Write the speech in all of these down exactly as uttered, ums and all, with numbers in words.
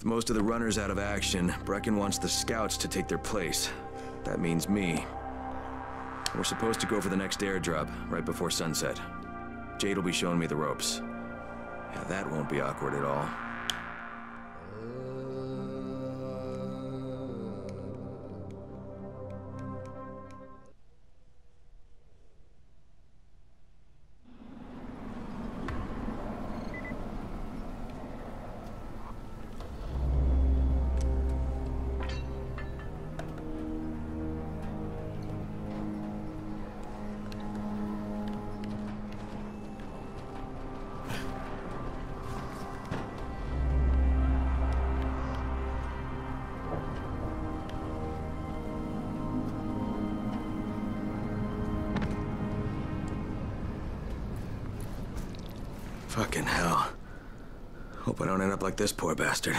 With most of the runners out of action, Brecken wants the scouts to take their place. That means me. We're supposed to go for the next airdrop, right before sunset. Jade will be showing me the ropes. Yeah, that won't be awkward at all. Fucking hell. Hope I don't end up like this poor bastard.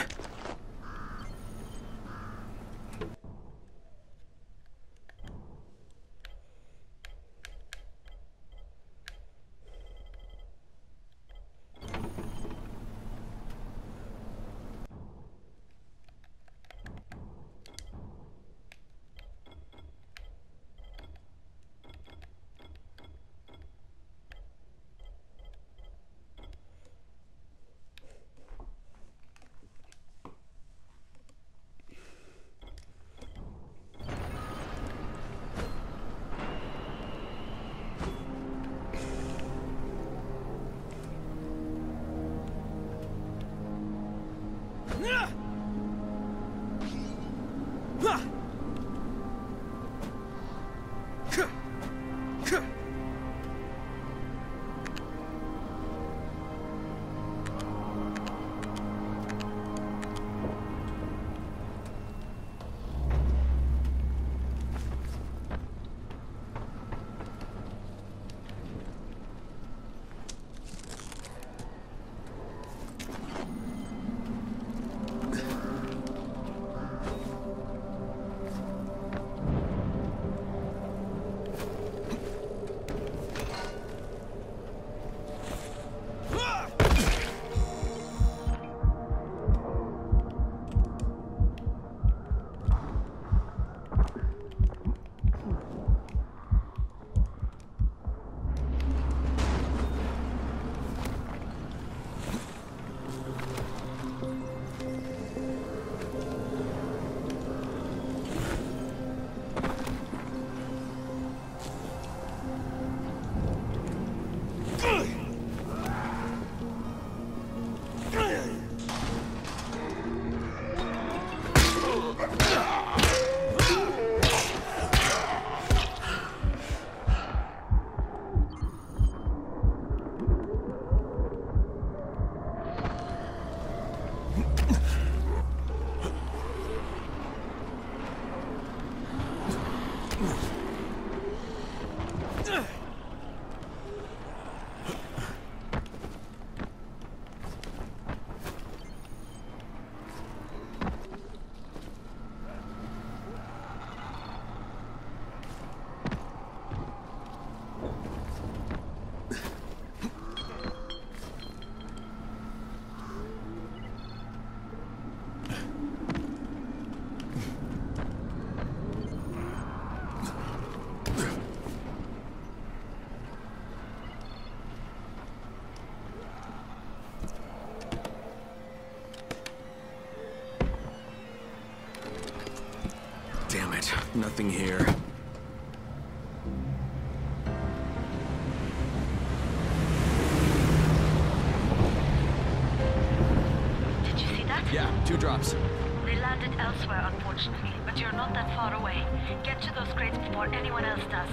Damn it, nothing here. Did you see that? Yeah, two drops. They landed elsewhere, unfortunately, but you're not that far away. Get to those crates before anyone else does.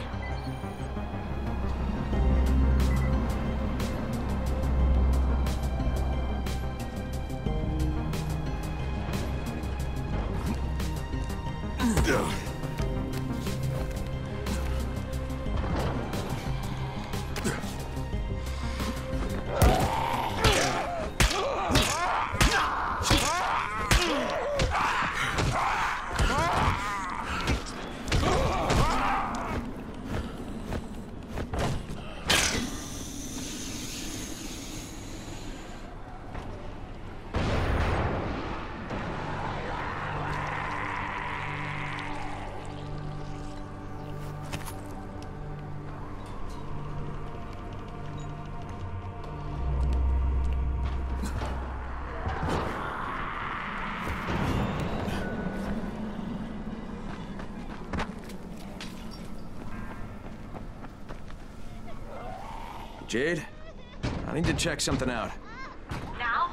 Jade, I need to check something out. Now?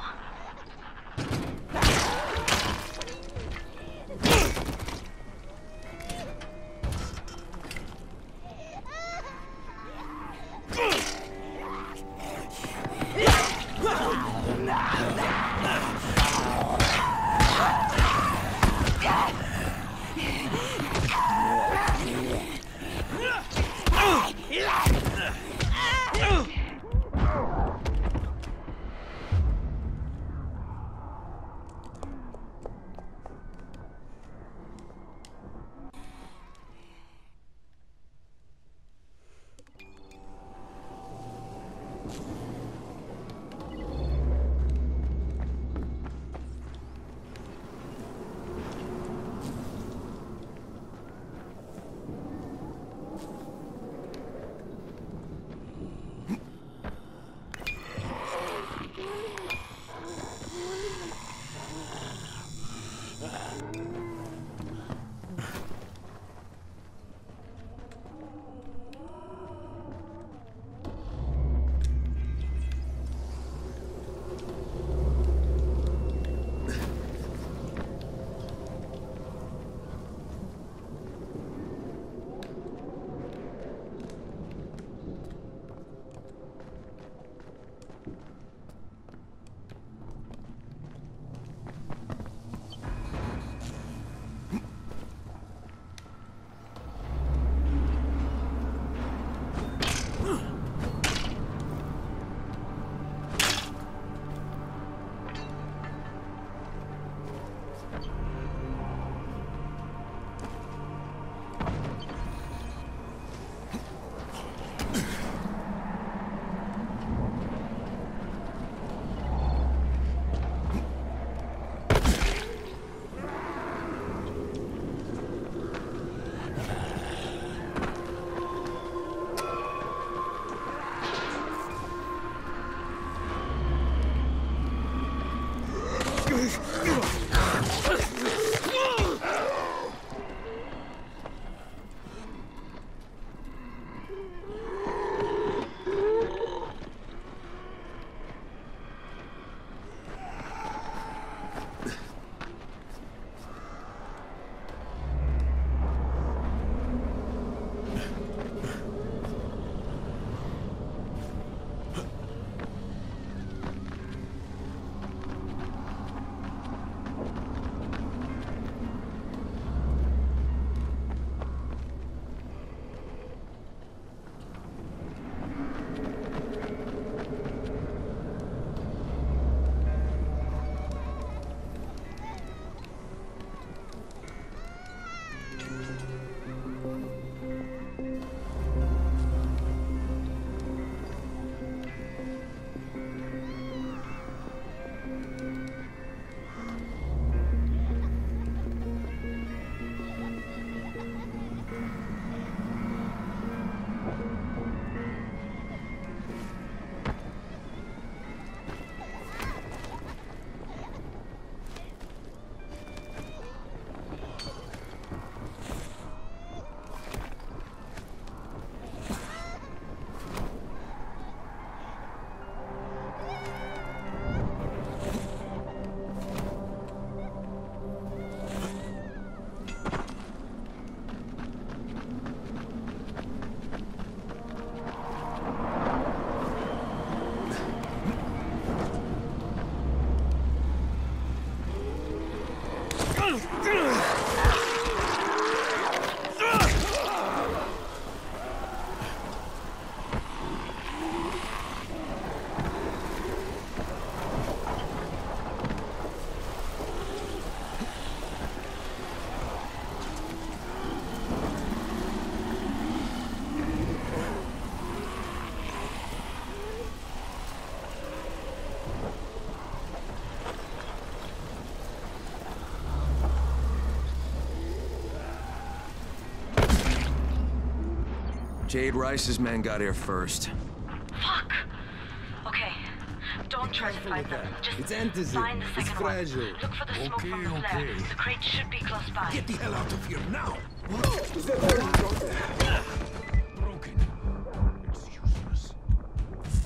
Jade Rice's men got here first. Fuck! Okay, don't try to find them. Just It's antizin. find the second It's fragile. one. Look for the smoke Okay, from the flare. okay. The crate should be close by. Get the hell out of here now! Broken. It's useless.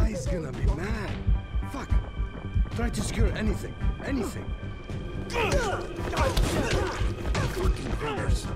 guy's gonna be mad. Fuck. Try to secure anything. Anything. Fucking critters.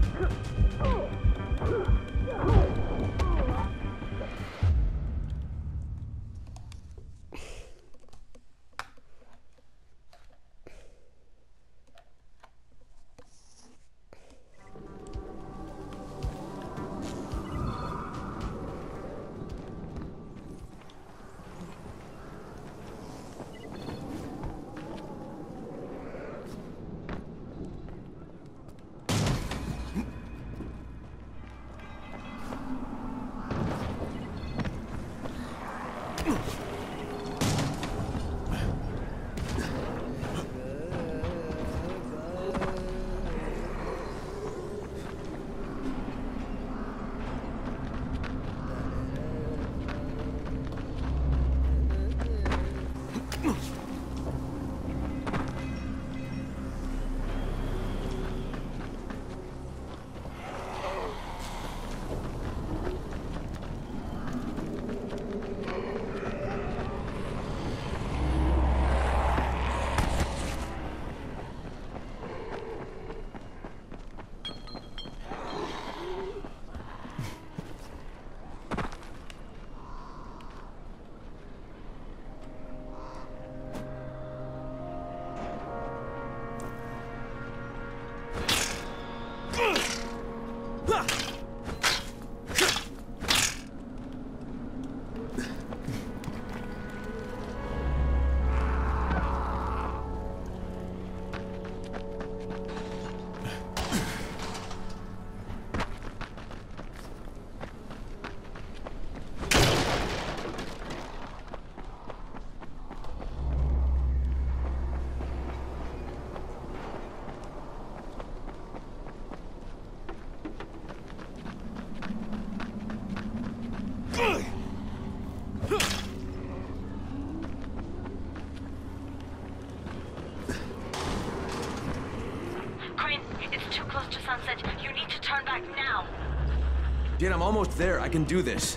You need to turn back now. Jade, I'm almost there. I can do this.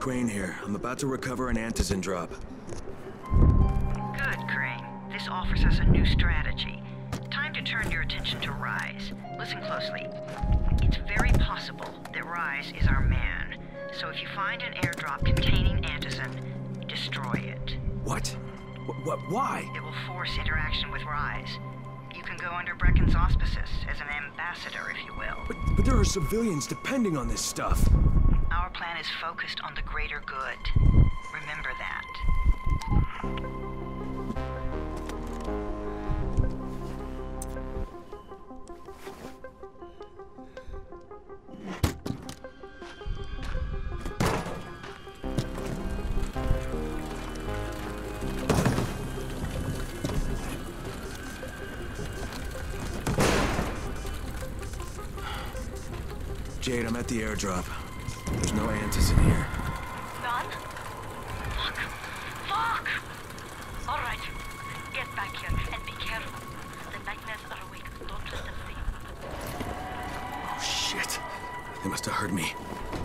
Crane here. I'm about to recover an Antizin drop. Good, Crane. This offers us a new strategy. Time to turn your attention to Rise. Listen closely. It's very possible that Rise is our man. So if you find an airdrop containing Antizin, destroy it. What? What? What? Why? It will force interaction with Rise. You can go under Brecken's auspices as an ambassador, if you will. But, but there are civilians depending on this stuff. Our plan is focused on the greater good. Remember that. Jade, I'm at the airdrop. There's no Antizin here. None? Fuck. Fuck! Alright. Get back here and be careful. The nightmares are awake. Don't let them see you. Oh, shit. They must have heard me.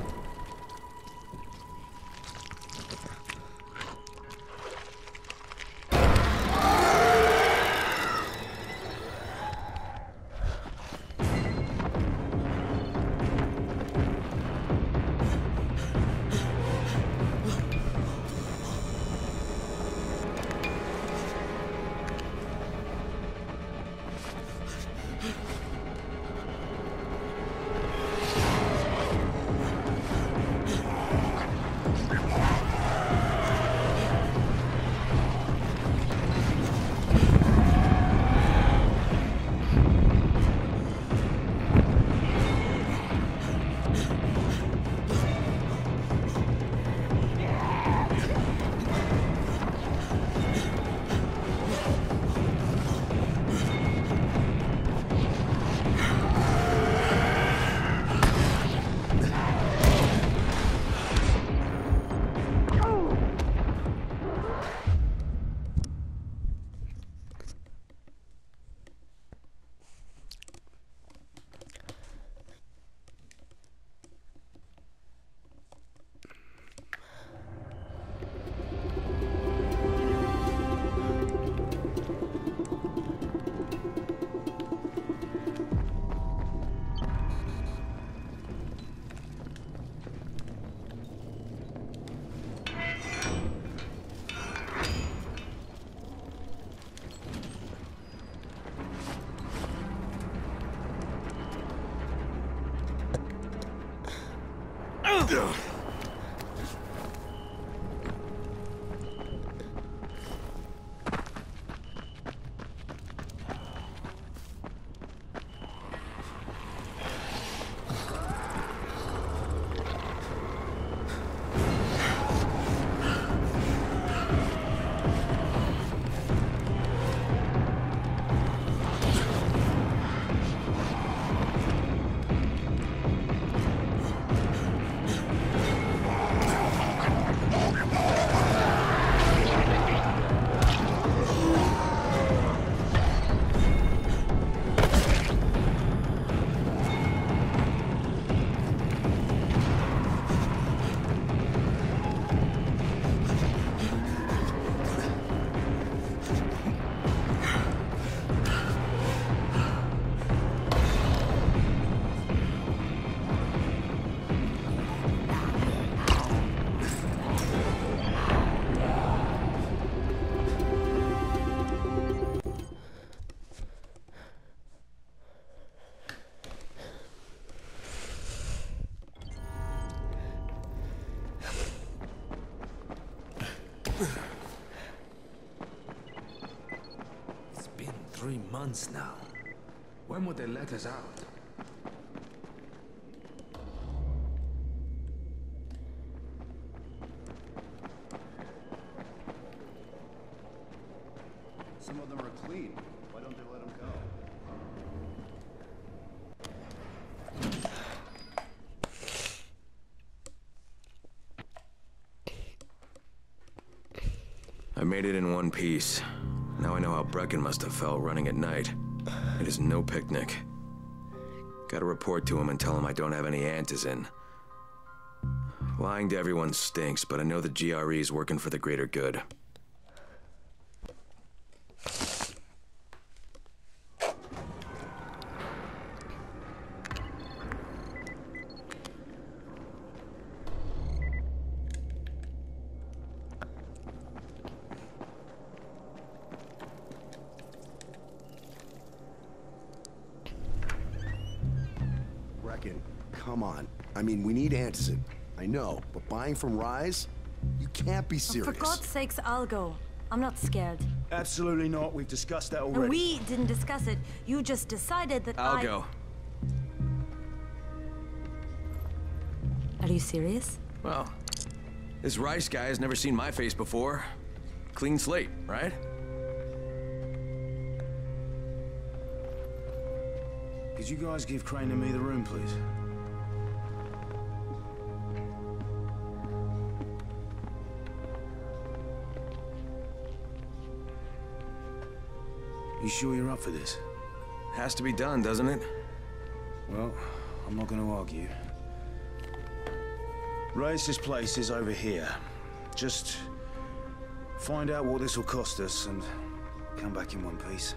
It's been three months now. When would they let us out? Some of them are clean. Why don't they let them go? I made it in one piece. Now I know how Brecken must have felt running at night. It is no picnic. Gotta report to him and tell him I don't have any Antizin. Lying to everyone stinks, but I know the G R E is working for the greater good. Brecken, come on. I mean, we need Anderson. I know, but buying from Rise? You can't be serious. For God's sakes, I'll go. I'm not scared. Absolutely not. We've discussed that already. And we didn't discuss it. You just decided that I'll I... go. Are you serious? Well, this Rice guy has never seen my face before. Clean slate, right? Could you guys give Crane and me the room, please? You sure you're up for this? Has to be done, doesn't it? Well, I'm not going to argue. Rice's place is over here. Just find out what this will cost us and come back in one piece.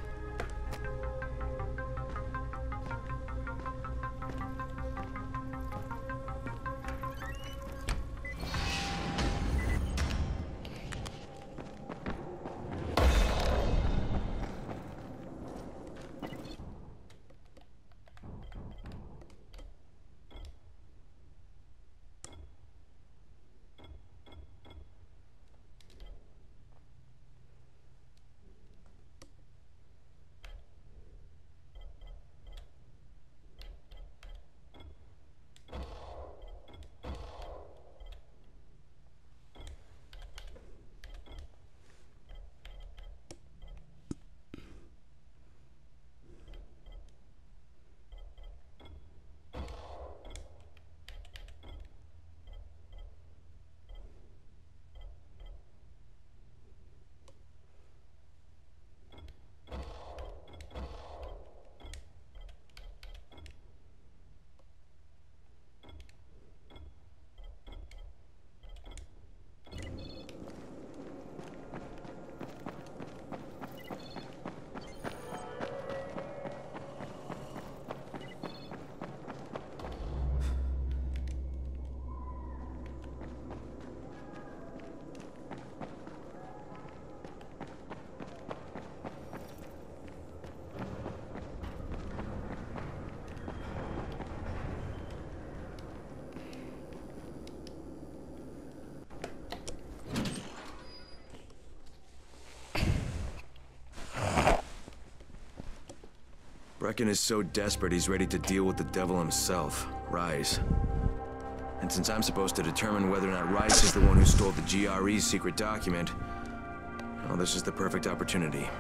Brecken is so desperate he's ready to deal with the devil himself, Rise. And since I'm supposed to determine whether or not Rise is the one who stole the G R E's secret document, well, this is the perfect opportunity.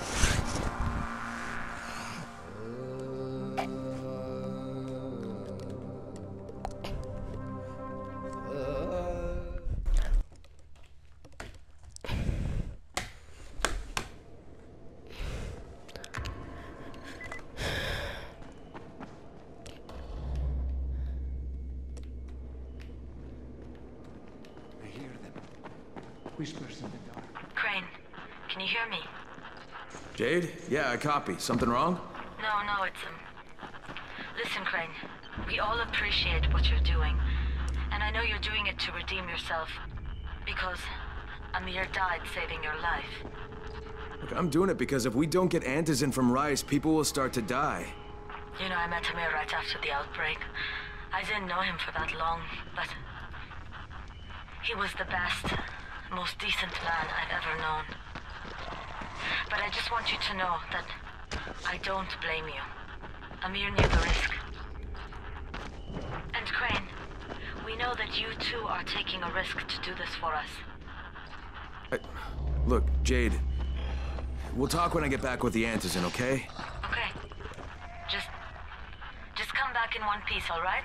Whispers in the dark. Crane, can you hear me? Jade? Yeah, I copy. Something wrong? No, no, it's um. Listen, Crane. We all appreciate what you're doing, and I know you're doing it to redeem yourself, because Amir died saving your life. Look, I'm doing it because if we don't get Antizin from Rise, people will start to die. You know, I met Amir right after the outbreak. I didn't know him for that long, but he was the best, most decent man I've ever known. But I just want you to know that I don't blame you. Amir knew the risk. And Crane, we know that you too are taking a risk to do this for us. I, look, Jade, we'll talk when I get back with the Antizin, okay? Okay. Just... just come back in one piece, all right?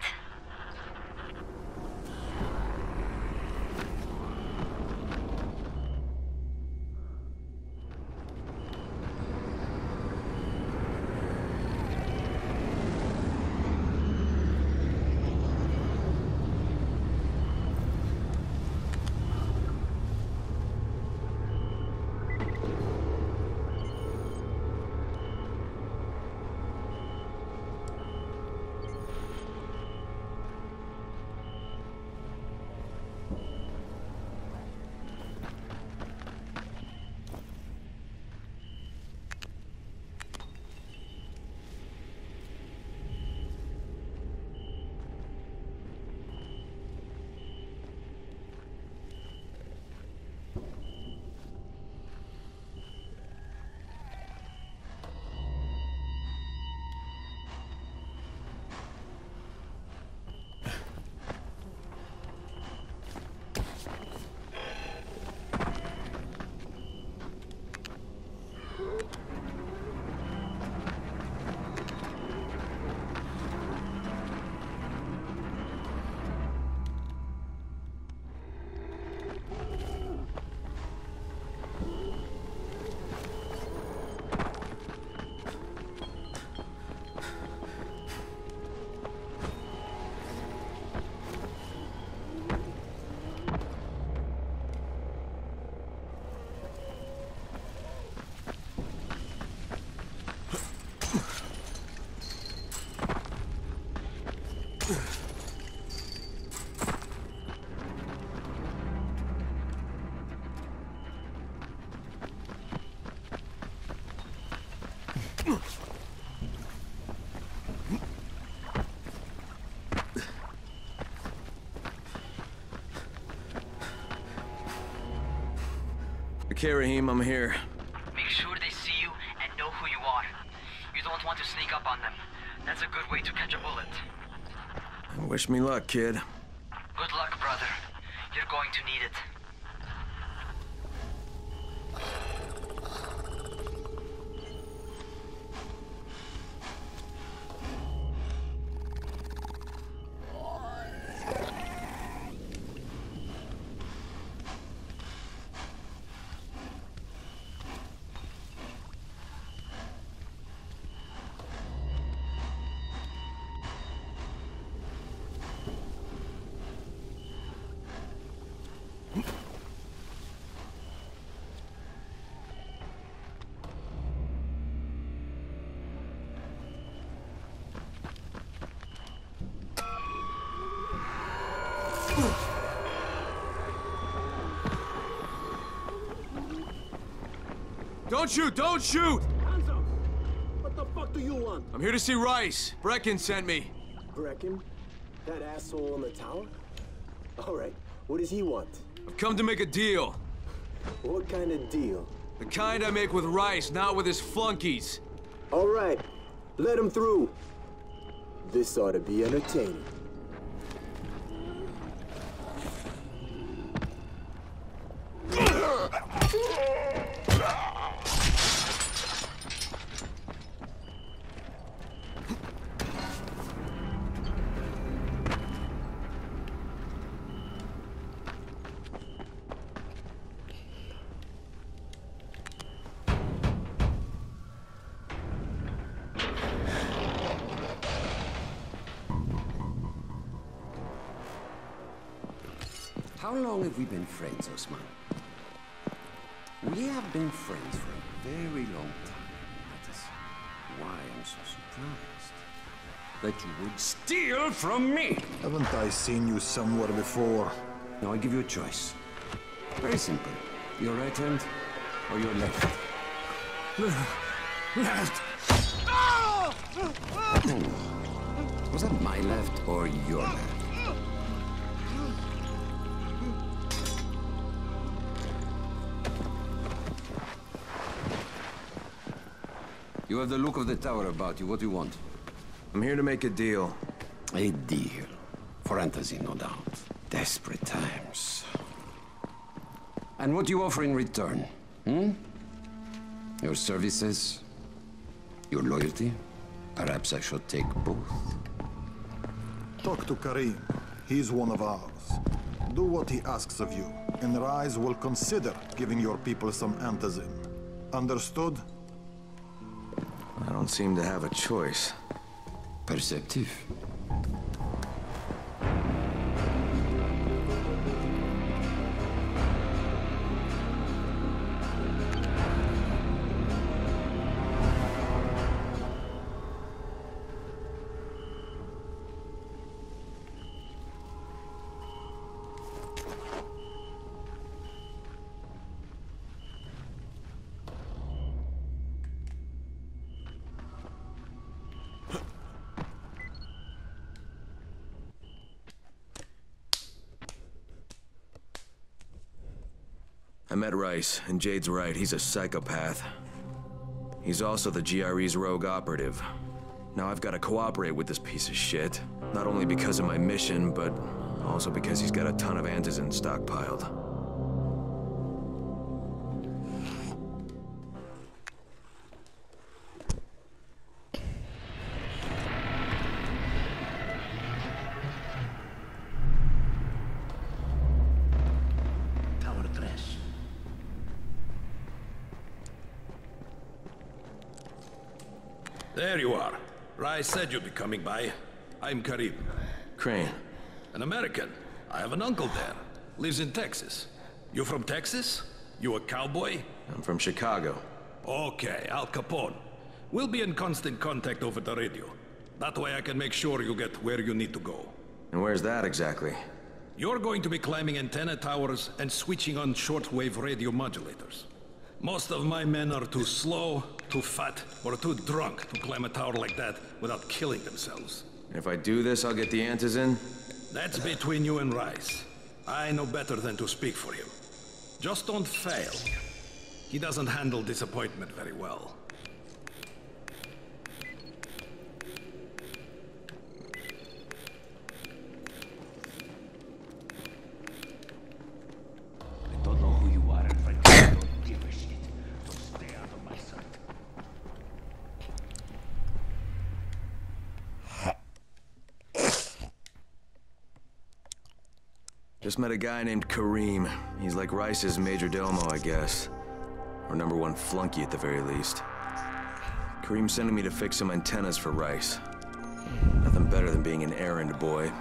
Okay, Rahim, I'm here. Make sure they see you and know who you are. You don't want to sneak up on them. That's a good way to catch a bullet. Wish me luck, kid. Good luck, brother. You're going to need it. Don't shoot! Don't shoot! Hands up! What the fuck do you want? I'm here to see Rice. Brecken sent me. Brecken? That asshole on the tower? Alright, what does he want? I've come to make a deal. What kind of deal? The kind I make with Rice, not with his flunkies. Alright, let him through. This ought to be entertaining. How long have we been friends, Osman? We have been friends for a very long time. That is why I'm so surprised that you would steal from me. Haven't I seen you somewhere before? Now I give you a choice. Very simple. Your right hand or your left? Left! Was that my left or your left? You have the look of the tower about you. What do you want? I'm here to make a deal. A deal. For Antizin, no doubt. Desperate times. And what do you offer in return? Hmm? Your services? Your loyalty? Perhaps I should take both. Talk to Karim. He's one of ours. Do what he asks of you, and Rise will consider giving your people some Antizin. Understood? I don't seem to have a choice. Perceptive. I met Rice, and Jade's right, he's a psychopath. He's also the G R E's rogue operative. Now I've got to cooperate with this piece of shit. Not only because of my mission, but also because he's got a ton of Antizin stockpiled. There you are. Rice said you'd be coming by. I'm Karim. Crane. An American. I have an uncle there. Lives in Texas. You from Texas? You a cowboy? I'm from Chicago. Okay, Al Capone. We'll be in constant contact over the radio. That way I can make sure you get where you need to go. And where's that exactly? You're going to be climbing antenna towers and switching on shortwave radio modulators. Most of my men are too slow, too fat, or too drunk to climb a tower like that without killing themselves. If I do this, I'll get the Antizin? That's between you and Rice. I know better than to speak for him. Just don't fail. He doesn't handle disappointment very well. I don't know who you are, and frankly, I don't give a shit. So stay out of my sight. Just met a guy named Karim. He's like Rice's major domo, I guess. Or number one flunky at the very least. Karim's sending me to fix some antennas for Rice. Nothing better than being an errand boy.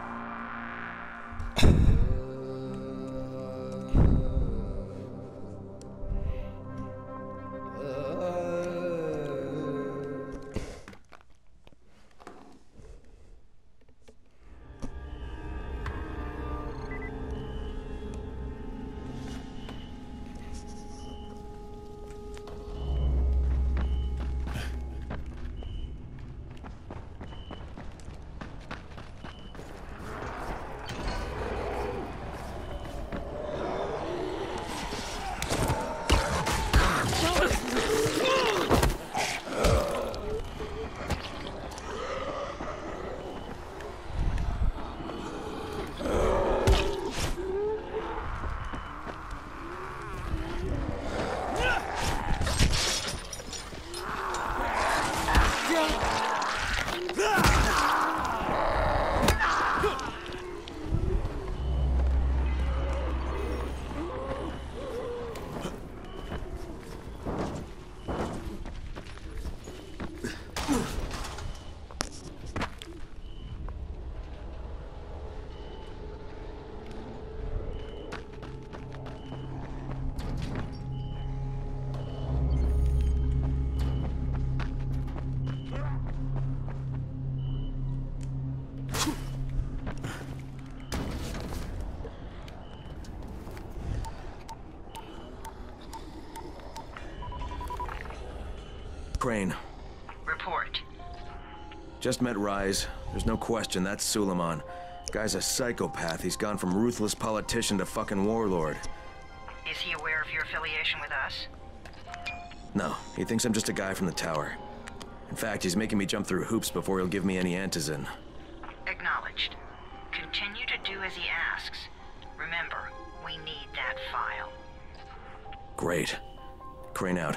Crane. Report. Just met Rise. There's no question, that's Suleiman. Guy's a psychopath. He's gone from ruthless politician to fucking warlord. Is he aware of your affiliation with us? No, he thinks I'm just a guy from the tower. In fact, he's making me jump through hoops before he'll give me any antizin. Acknowledged. Continue to do as he asks. Remember, we need that file. Great. Crane out.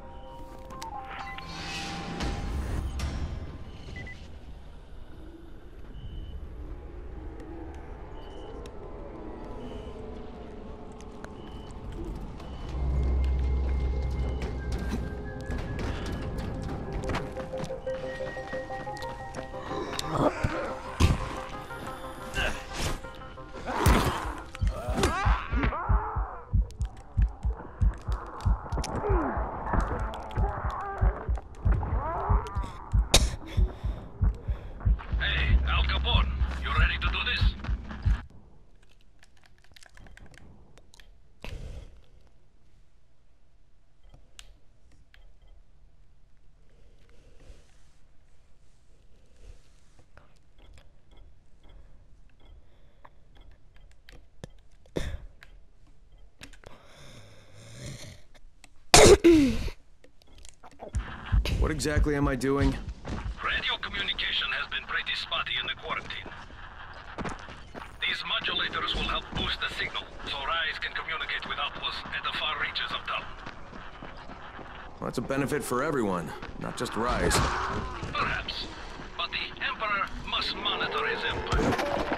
What exactly am I doing? Radio communication has been pretty spotty in the quarantine. These modulators will help boost the signal, so Rise can communicate with outposts at the far reaches of town. Well, that's a benefit for everyone, not just Rise. Perhaps. But the Emperor must monitor his empire.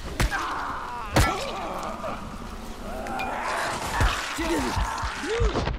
Ugh!